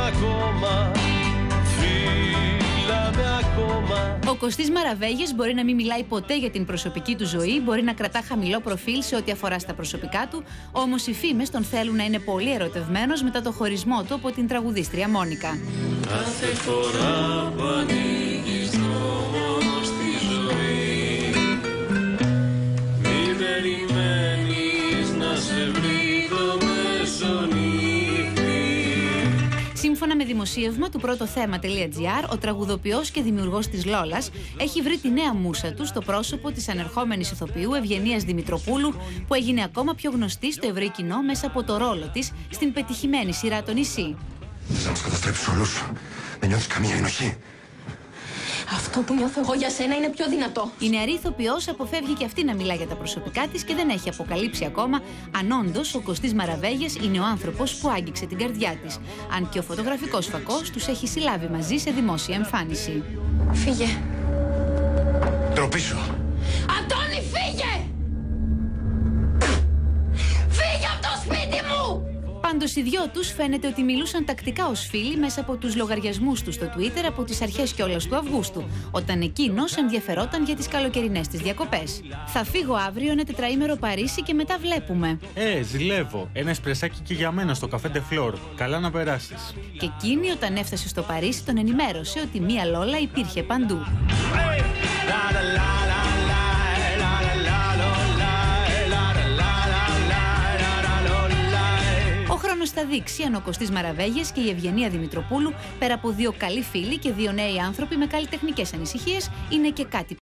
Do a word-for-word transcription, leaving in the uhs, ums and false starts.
ακόμα, φίλα με ακόμα. Ο Κωστής Μαραβέγιας μπορεί να μην μιλάει ποτέ για την προσωπική του ζωή, μπορεί να κρατά χαμηλό προφίλ σε ό,τι αφορά στα προσωπικά του, όμως οι φήμες τον θέλουν να είναι πολύ ερωτευμένος μετά το χωρισμό του από την τραγουδίστρια Μόνικα. Κάθε φορά που ανοίγεις δρόμο στη ζωή, μη περιμένεις να σε βρει το μεσονύχτη. Σύμφωνα με δημοσίευμα του πρώτοθέμα.gr, ο τραγουδοποιός και δημιουργός της Λόλας έχει βρει τη νέα μούσα του στο πρόσωπο της ανερχόμενης ηθοποιού Ευγενίας Δημητροπούλου, που έγινε ακόμα πιο γνωστή στο ευρύ κοινό μέσα από το ρόλο της στην πετυχημένη σειρά «Το νησί». Θα μας καταστρέψεις όλους. Δεν νιώθεις καμία ενοχή? Αυτό που νιώθω εγώ για σένα είναι πιο δυνατό. Η νεαρή ηθοποιός αποφεύγει και αυτή να μιλά για τα προσωπικά της και δεν έχει αποκαλύψει ακόμα αν όντως ο Κωστής Μαραβέγιας είναι ο άνθρωπος που άγγιξε την καρδιά της. Αν και ο φωτογραφικός φακός τους έχει συλλάβει μαζί σε δημόσια εμφάνιση. Φύγε. Ντροπή σου. Αντώνη, φύγε! Φύγε από το σπίτι μου! Πάντως οι δυο τους φαίνεται ότι μιλούσαν τακτικά ως φίλοι μέσα από τους λογαριασμούς τους στο Twitter από τις αρχές κιόλας του Αυγούστου, όταν εκείνος ενδιαφερόταν για τις καλοκαιρινές της διακοπές. Θα φύγω αύριο ένα τετραήμερο Παρίσι και μετά βλέπουμε. Ε, ζηλεύω. Ένα εσπρεσάκι και για μένα στο καφέ de Flor. Καλά να περάσεις. Και εκείνη όταν έφτασε στο Παρίσι τον ενημέρωσε ότι μία Λόλα υπήρχε παντού. Ο χρόνος θα δείξει αν ο Κωστής Μαραβέγιας και η Ευγενία Δημητροπούλου, πέρα από δύο καλοί φίλοι και δύο νέοι άνθρωποι με καλλιτεχνικές ανησυχίες, είναι και κάτι